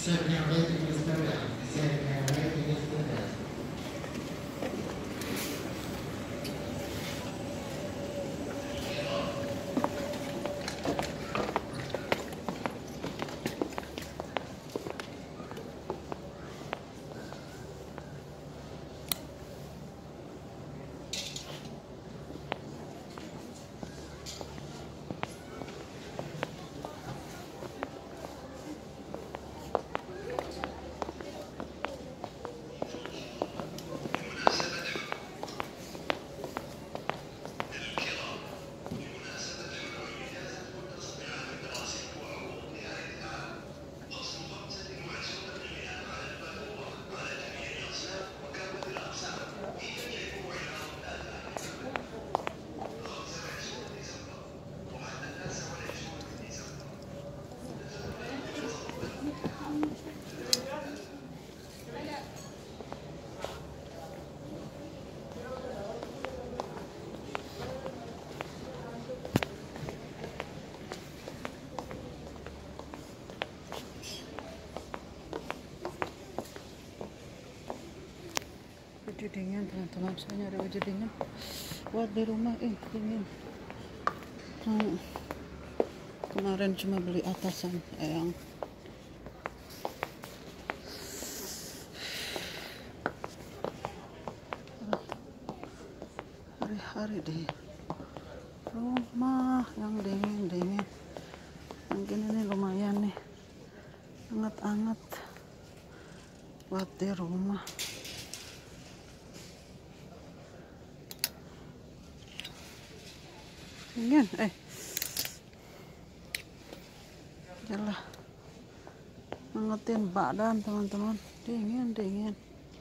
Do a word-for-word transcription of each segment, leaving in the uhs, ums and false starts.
Baju dingin teman-teman, saya nyari baju dingin buat di rumah. Eh dingin. Hmm. Kemarin cuma beli atasan yang hari-hari di rumah yang dingin-dingin. Mungkin ini lumayan nih, hangat-hangat buat di rumah. Dingin, eh jelah ngangetin badan teman-teman, dingin dingin.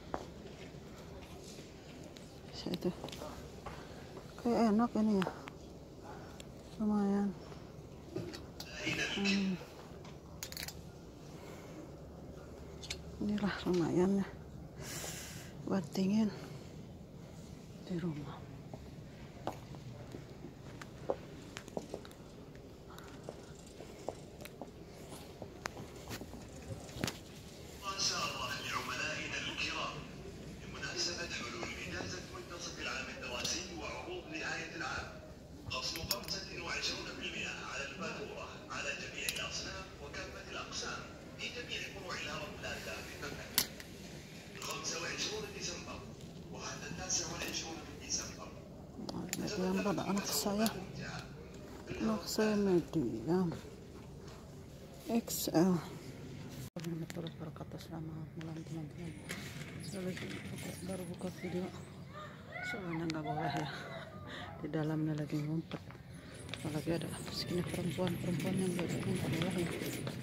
Itu kayak enak ini ya, lumayan. Hmm. Inilah lumayan ya buat dingin di rumah. Yang pada anak saya, anak saya medium X L. Berkata selamat malam teman-teman. Saya lagi baru buka video, soalnya nggak boleh ya, di dalamnya lagi ngumpet. Apalagi ada segini perempuan-perempuan yang nggak boleh ya.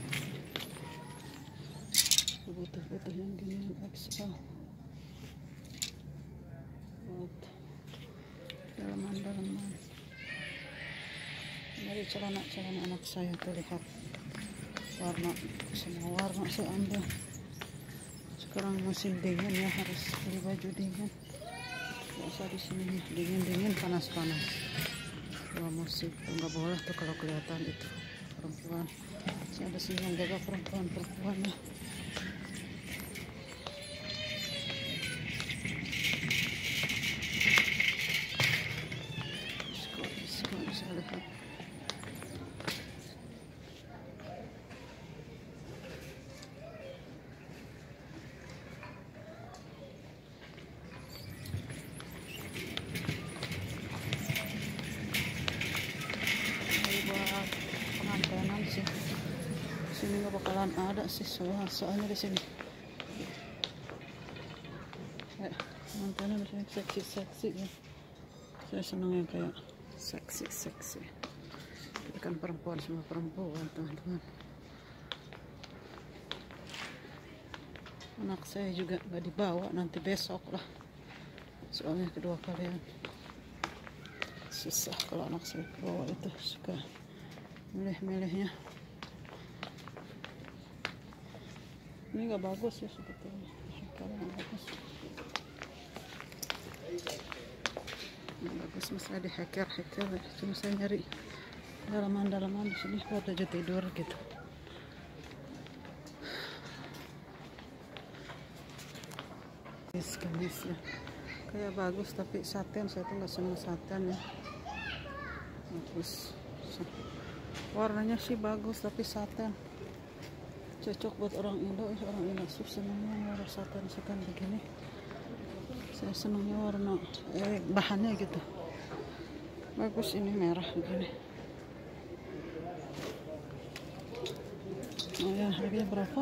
Butuh-butuh yang gini X L. Dalaman-dalaman dari celana-celana anak saya terlihat warna, semua warna saya ambil. Sekarang musim dingin ya, harus beli baju dingin. Biasa di sini dingin-dingin, panas-panas. Kalau musim nggak boleh tuh kalau kelihatan itu perempuan. Saya ada sini yang jaga perempuan-perempuannya. Pengantenan sih, sini nggak bakalan ada sih, soal soalnya di sini eh, pengantenan di sini seksi-seksi ya. Saya senang yang kayak seksi-seksi. Ini kan perempuan, semua perempuan teman-teman. Anak saya juga nggak dibawa, nanti besok lah, soalnya kedua kalian susah kalau anak saya bawa, itu suka milih-milihnya. Ini nggak bagus ya sebetulnya, kalau nggak bagus nggak bagus, masalah di hacker-hacker ya. Cuma saya nyari dalaman-dalaman di sini buat aja tidur gitu. gamis-gamis ya. Kayak bagus tapi satin, saya tuh nggak seneng satin ya. Bagus. Warnanya sih bagus tapi satin. Cocok buat orang Indo, ya orang Indo senengnya warna satin-satin begini. Saya senengnya warna eh, bahannya gitu. Bagus ini merah begini. Oh ya, harganya berapa?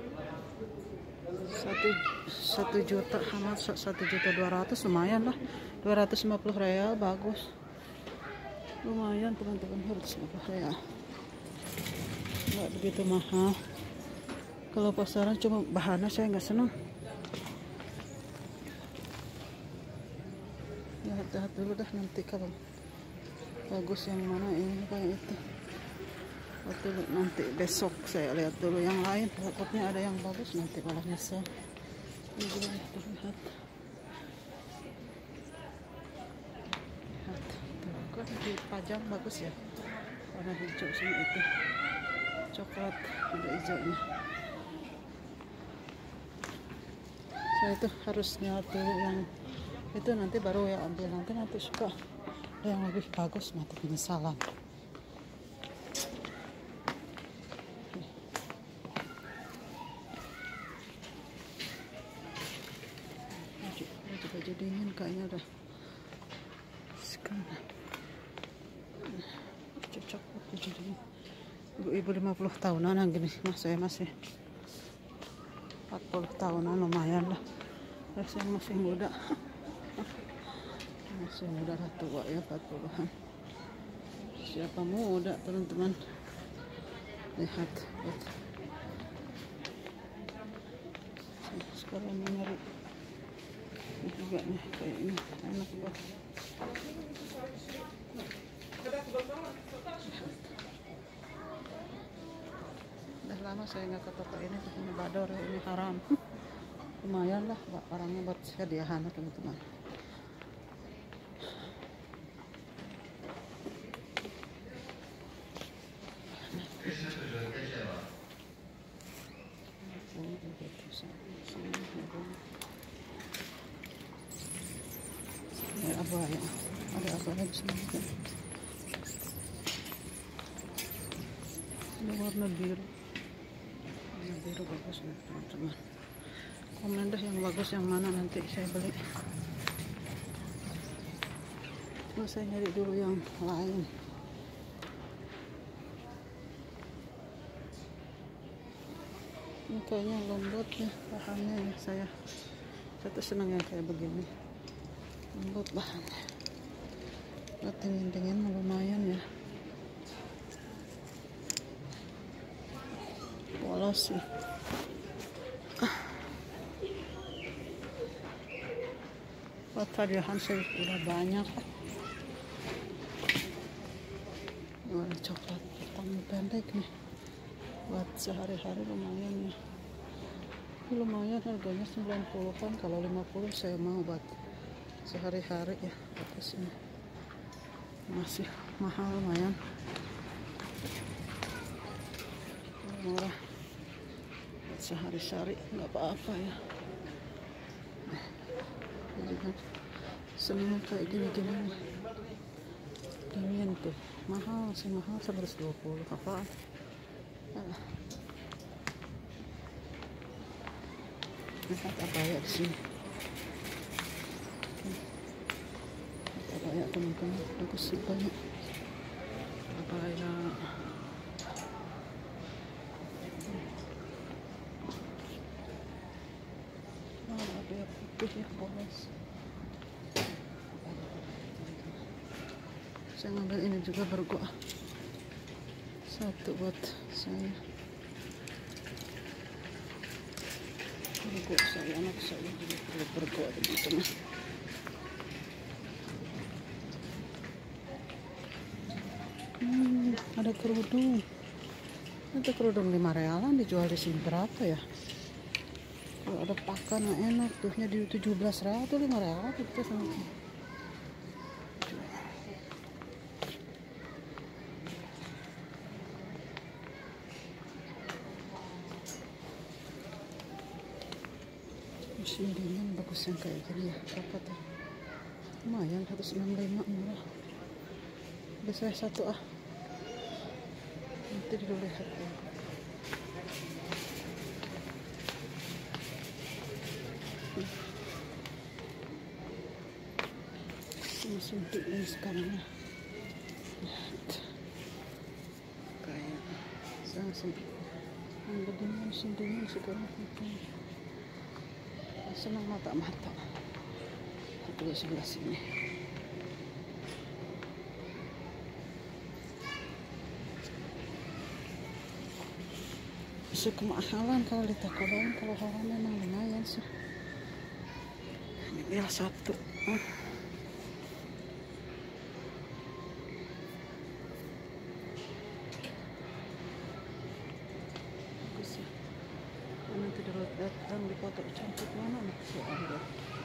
Satu satu juta sama satu juta dua ratus, lumayan lah. Dua ratus lima puluh real, bagus. Lumayan teman-teman, harus lima puluh real. Nggak begitu mahal. Kalau pasaran cuma bahannya saya nggak senang. Lihat-lihat dulu dah nanti kalau bagus yang mana ini kayak itu. Waktu nanti besok saya lihat dulu yang lain, takutnya ada yang bagus nanti malah nyesel. Ini juga lihat, lihat, lihat, tuh kan dipajang bagus ya, warna hijau sama itu coklat ada hijaunya. Saya itu harus lihat dulu yang itu, nanti baru ya ambil, nanti nanti suka ada yang lebih bagus nanti penyesalan. Baju dingin kayaknya udah sekarang cocok baju dingin. Ibu-ibu lima puluh tahunan yang gini, mas saya masih empat puluh tahunan, lumayan lah. Saya masih muda, masih muda lah, tua ya empat puluhan. Siapa muda teman-teman? Lihat, lihat. Sekarang mencari ini juga nih, kayak ini enak banget. Udah lama saya nggak ke toko ini, ini bador, ini haram. Lumayan lah barangnya buat hadiahan teman-teman. Ada apa ya? Ada apa lagi sini? Ini warna biru. Warna biru bagus nih teman-teman. Komen deh yang bagus yang mana, nanti saya beli. Terus saya nyari dulu yang lain. Ini kayaknya lembut ya bahannya ya, saya. Saya tuh senang yang kayak begini. Lembut bahannya. Buat dingin-dingin lumayan ya. Polos sih. Buat hadiahan saya udah banyak. Warna coklat tangan pendek nih. Buat sehari-hari lumayan ya. Lumayan harganya sembilan puluh kan, kalau lima puluh saya mau buat sehari-hari ya. Atas ini masih mahal, lumayan murah buat sehari-hari, nggak apa-apa ya. Nah, semua kayak gini-gini nih. Dingin tuh mahal sih, mahal seratus dua puluh apaan. Nah, lihat apa ya di sini. Apa ya teman-teman, bagus sih banyak. Apa ya? Oh, ada yang putih ya, polos. Saya ngambil ini juga bergo. Satu buat saya. Bergo saya, anak saya juga perlu bergo teman-teman. Hmm, ada kerudung. Ada kerudung lima realan, dijual di sini berapa ya? Kalau ada pakan yang enak tuhnya di tujuh belas real tuh, lima real kita sama. Sindingan bagus yang kayak gini ya. Berapa tuh? Lumayan seratus enam puluh lima, murah. Udah saya satu ah. Nanti dulu lihat ya. Ini suntik ini sekarang ya. Kayak sangat suntik. Ada dengan suntiknya sekarang. Senang mata-mata. Itu di sebelah sini. Bisa kemahalan kalau di toko lain, kalau orang memang lumayan sih. Ini dia satu. Ah. Bagus ya. Nanti datang di foto cantik mana nih si Anda.